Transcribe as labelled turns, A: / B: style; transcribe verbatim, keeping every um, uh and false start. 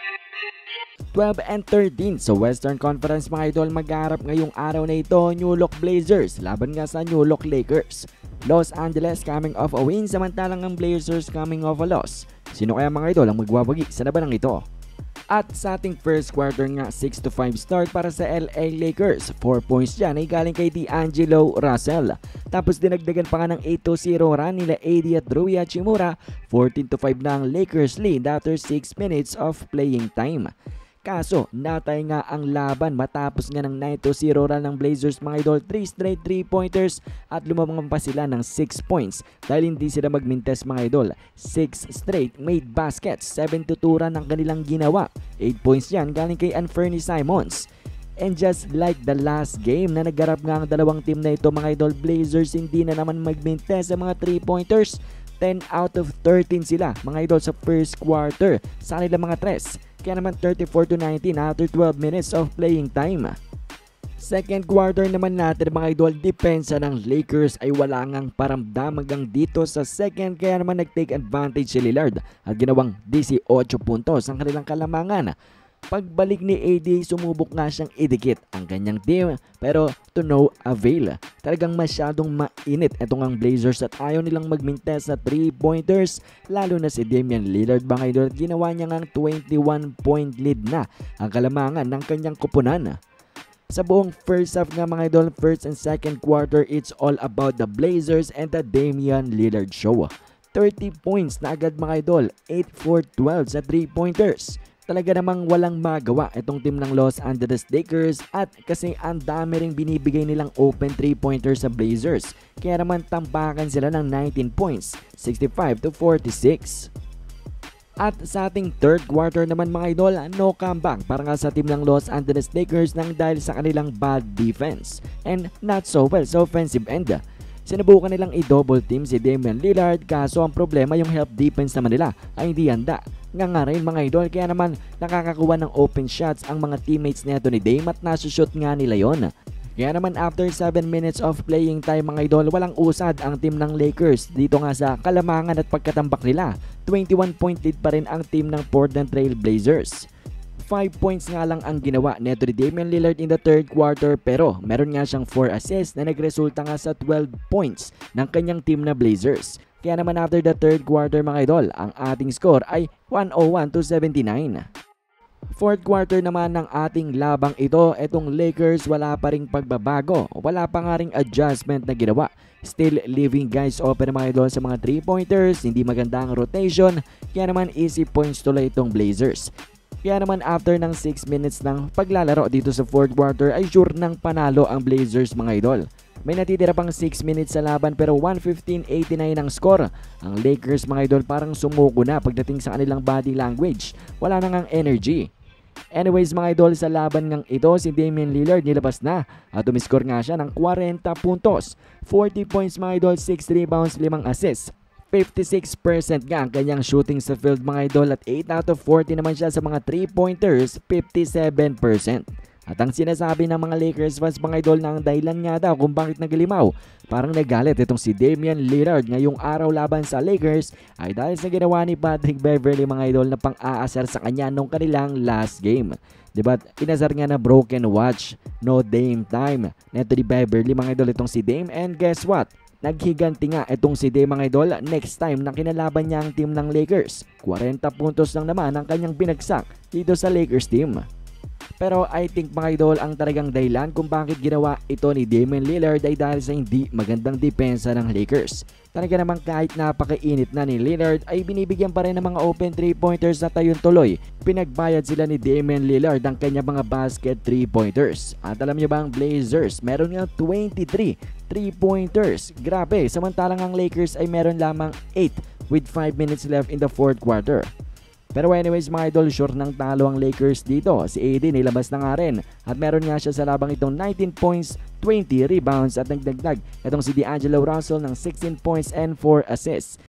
A: twelve and thirteen sa Western Conference mga idol, mag-aarap ngayong araw na ito New Look Blazers laban nga sa New Look Lakers. Los Angeles coming off a win samantalang ang Blazers coming off a loss. Sino kaya mga idol ang magwawagi sa labanang ito? At sa ating first quarter nga, six to five start para sa L A Lakers. four points dyan ay galing kay D'Angelo Russell. Tapos dinagdagan pa nga ng eight to zero run nila A D at Rui Hachimura. fourteen to five na ang Lakers lead after six minutes of playing time. Kaso, natay nga ang laban matapos nga ng nine to zero run ng Blazers mga idol, three straight three pointers at lumamang pa sila ng six points dahil hindi sila magmintes mga idol. six straight made baskets, seven to two run ang kanilang ginawa. eight points yan galing kay Anthony Simons. And just like the last game na naggarap nga ang dalawang team na ito mga idol, Blazers hindi na naman magmintes sa mga three pointers. ten out of thirteen sila mga idol sa first quarter sa kanilang mga tres. Kaya naman thirty-four to nineteen after twelve minutes of playing time. Second quarter naman natin mga idol, depensa ng Lakers ay wala ngang paramdam hanggang dito sa second, kaya naman nag-take advantage si Lillard at ginawang eighteen puntos ang kanilang kalamangan. Pagbalik ni A D, sumubok nga siyang idikit ang kanyang team pero to no avail. Talagang masyadong mainit itong ang Blazers at ayaw nilang magmintes na three pointers, lalo na si Damian Lillard mga idol. Ginawa niya ngang twenty-one point lead na ang kalamangan ng kanyang kupunan. Sa buong first half nga mga idol, first and second quarter, it's all about the Blazers and the Damian Lillard show. thirty points na agad mga idol, eight for twelve sa three pointers. Talaga namang walang magawa itong team ng Los Angeles Lakers at kasi ang dami ring binibigay nilang open three pointers sa Blazers. Kaya naman tampakan sila ng nineteen points, sixty-five to forty-six. At sa ating third quarter naman mga idol, no comeback para nga sa team ng Los Angeles Lakers nang dahil sa kanilang bad defense and not so well sa offensive end. Sinubukan nilang i-double team si Damian Lillard, kaso ang problema yung help defense naman nila ay hindi handa. Nga nga rin mga idol, kaya naman nakakakuha ng open shots ang mga teammates nito ni Dame at nasushoot nga nila yon. Kaya naman after seven minutes of playing time mga idol, walang usad ang team ng Lakers dito nga sa kalamangan at pagkatambak nila. twenty-one point lead pa rin ang team ng Portland Trail Blazers. five points nga lang ang ginawa neto ni Damian Lillard in the third quarter pero meron nga siyang four assists na nagresulta nga sa twelve points ng kanyang team na Blazers. Kaya naman after the third quarter mga idol, ang ating score ay one oh one to seventy-nine. Fourth quarter naman ng ating labang ito, etong Lakers wala pa ring pagbabago, wala pa nga ring adjustment na ginawa. Still leaving guys open mga idol sa mga three pointers, hindi maganda ang rotation, kaya naman easy points tuloy itong Blazers. Kaya naman after ng six minutes ng paglalaro dito sa fourth quarter ay sure ng panalo ang Blazers mga idol. May natitira pang six minutes sa laban pero one fifteen eighty-nine ang score. Ang Lakers mga idol parang sumuko na pagdating sa kanilang body language. Wala na ngang energy. Anyways mga idol, sa laban ngang ito si Damian Lillard nilabas na at umiscore nga siya ng forty puntos, forty points mga idol, six rebounds, five assists. fifty-six percent nga ang kanyang shooting sa field mga idol at eight out of forty naman siya sa mga three pointers, fifty-seven percent. At ang sinasabi ng mga Lakers fans mga idol na ang dahilan nga daw kung bakit naglimaw, parang nagalit itong si Damian Lillard ngayong araw laban sa Lakers ay dahil sa ginawa ni Patrick Beverley mga idol na pang-aasar sa kanya nung kanilang last game. Diba? Inasar nga na broken watch, no Dame time. Neto ni Beverley mga idol itong si Dame, and guess what? Naghiganti nga itong si Dame mga idol next time na kinalaban niya ang team ng Lakers. forty puntos lang naman ang kanyang binagsak dito sa Lakers team. Pero I think mga idol, ang talagang dahilan kung bakit ginawa ito ni Damian Lillard ay dahil sa hindi magandang depensa ng Lakers. Talaga naman kahit napakainit na ni Lillard ay binibigyan pa rin ng mga open three pointers na tayon tuloy. Pinagbayad sila ni Damian Lillard ang kanyang mga basket three pointers. At alam niyo ba ang Blazers meron nga twenty-three three pointers. Grabe, samantalang ang Lakers ay meron lamang eight with five minutes left in the fourth quarter. Pero anyways mga idol, sure nang talo ang Lakers dito. Si A D nilabas na nga rin at meron nga siya sa labang itong nineteen points, twenty rebounds at nagdagdag itong si D'Angelo Russell ng sixteen points and four assists.